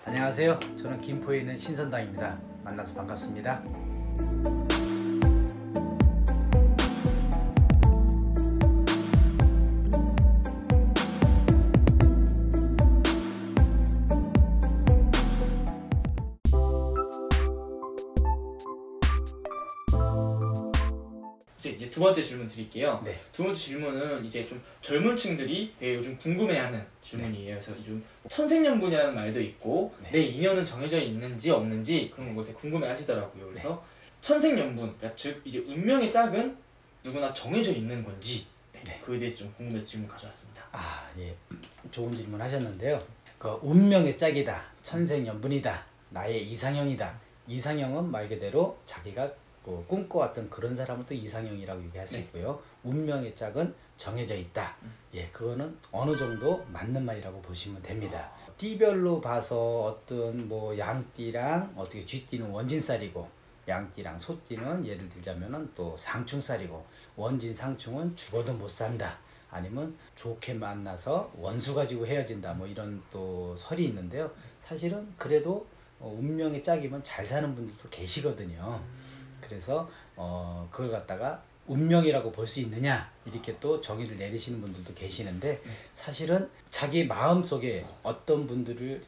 안녕하세요. 저는 김포에 있는 신선당입니다. 만나서 반갑습니다. 이제 두 번째 질문 드릴게요. 네. 두 번째 질문은 이제 좀 젊은 층들이 되게 요즘 궁금해하는 질문이에요. 그래서 요즘 천생연분이라는 말도 있고 네. 내 인연은 정해져 있는지 없는지 그런 걸 되게 궁금해하시더라고요. 그래서 천생연분, 그러니까 즉 이제 운명의 짝은 누구나 정해져 있는 건지 그에 대해서 좀 궁금해서 질문 가져왔습니다. 예. 좋은 질문 하셨는데요. 운명의 짝이다, 천생연분이다, 나의 이상형이다. 이상형은 말 그대로 자기가 꿈꿔왔던 그런 사람을 또 이상형이라고 얘기할 수 있고요. 운명의 짝은 정해져 있다. 그거는 어느 정도 맞는 말이라고 보시면 됩니다. 띠별로 봐서 어떤 양띠랑 어떻게 쥐띠는 원진살이고 양띠랑 소띠는 예를 들자면은 또 상충살이고 원진 상충은 죽어도 못 산다. 아니면 좋게 만나서 원수 가지고 헤어진다. 이런 또 설이 있는데요. 사실은 그래도 운명의 짝이면 잘 사는 분들도 계시거든요. 그래서 그걸 갖다가 운명이라고 볼 수 있느냐 이렇게 또 정의를 내리시는 분들도 계시는데 사실은 자기 마음속에 어떤 분들을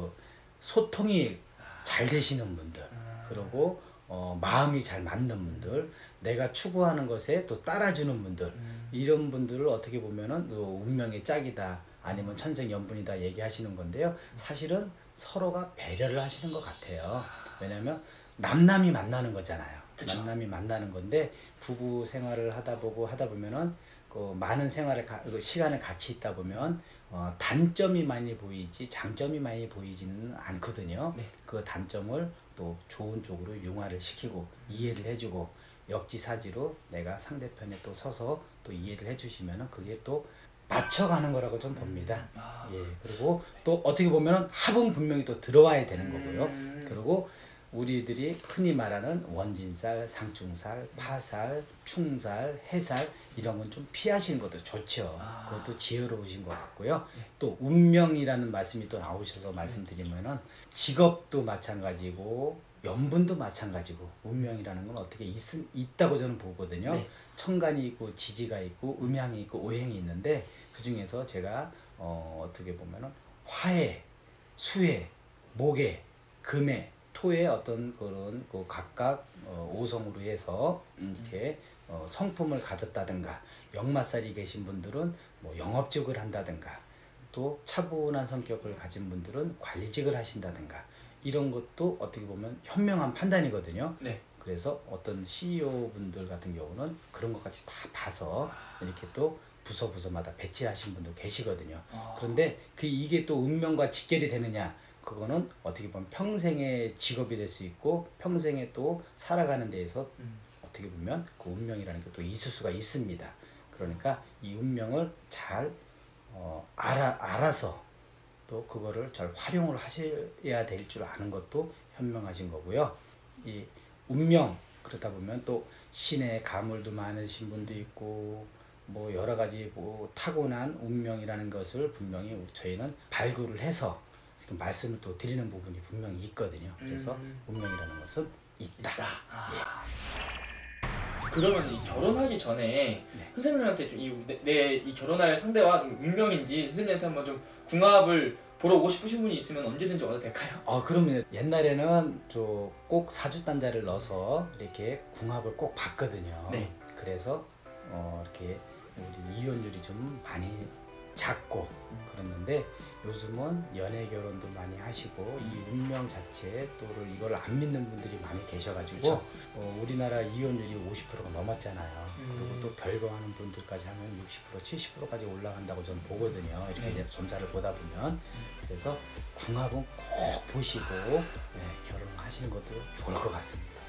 소통이 잘 되시는 분들 그리고 마음이 잘 맞는 분들 내가 추구하는 것에 또 따라주는 분들 이런 분들을 어떻게 보면은 또 운명의 짝이다 아니면 천생연분이다 얘기하시는 건데요. 사실은 서로가 배려를 하시는 것 같아요. 왜냐하면 남남이 만나는 거잖아요. 그쵸? 남남이 만나는 건데 부부 생활을 하다 보면은 많은 시간을 같이 있다 보면 단점이 많이 보이지 장점이 많이 보이지는 않거든요. 그 단점을 또 좋은 쪽으로 융화를 시키고 이해를 해주고 역지사지로 내가 상대편에 또 서서 또 이해를 해주시면은 그게 또 맞춰가는 거라고 좀 봅니다. 그리고 또 어떻게 보면은 합은 분명히 또 들어와야 되는 거고요. 그리고 우리들이 흔히 말하는 원진살, 상충살, 파살, 충살, 해살 이런 건 좀 피하시는 것도 좋죠. 그것도 지혜로우신 것 같고요. 또 운명이라는 말씀이 또 나오셔서 말씀드리면은 직업도 마찬가지고 연분도 마찬가지고 운명이라는 건 어떻게 있다고 저는 보거든요. 천간이 있고 지지가 있고 음양이 있고 오행이 있는데 그 중에서 제가 어떻게 보면은 화해, 수해, 목해, 금해 토의 어떤 그런 각각 오성으로 해서 이렇게 성품을 가졌다든가 역마살이 계신 분들은 영업직을 한다든가 또 차분한 성격을 가진 분들은 관리직을 하신다든가 이런 것도 어떻게 보면 현명한 판단이거든요. 그래서 어떤 CEO 분들 같은 경우는 그런 것까지 다 봐서 이렇게 또 부서마다 배치하신 분도 계시거든요. 그런데 이게 또 운명과 직결이 되느냐 그거는 어떻게 보면 평생의 직업이 될 수 있고 평생에 또 살아가는 데에서 어떻게 보면 그 운명이라는 게 또 있을 수가 있습니다. 그러니까 이 운명을 잘 알아서 또 그거를 잘 활용을 하셔야 될 줄 아는 것도 현명하신 거고요. 이 운명 그러다 보면 또 신의 가물도 많으신 분도 있고 여러 가지 타고난 운명이라는 것을 분명히 저희는 발굴을 해서 지금 말씀을 또 드리는 부분이 분명히 있거든요. 그래서 운명이라는 것은 있다. 그러면 이 결혼하기 전에 선생님한테 좀 이 결혼할 상대와 운명인지 선생님한테 한번 좀 궁합을 보러 오고 싶으신 분이 있으면 언제든지 와도 될까요? 그러면 옛날에는 꼭 사주단자를 넣어서 이렇게 궁합을 꼭 봤거든요. 그래서 이렇게 우리 이혼율이 좀 많이 작고 그랬는데 요즘은 연애 결혼도 많이 하시고 이 운명 자체 또를 이걸 안 믿는 분들이 많이 계셔가지고 우리나라 이혼율이 50%가 넘었잖아요. 그리고 또 별거하는 분들까지 하면 60% 70%까지 올라간다고 저는 보거든요. 이렇게 이제 점사를 보다 보면 그래서 궁합은 꼭 보시고 결혼하시는 것도 좋을 것 같습니다.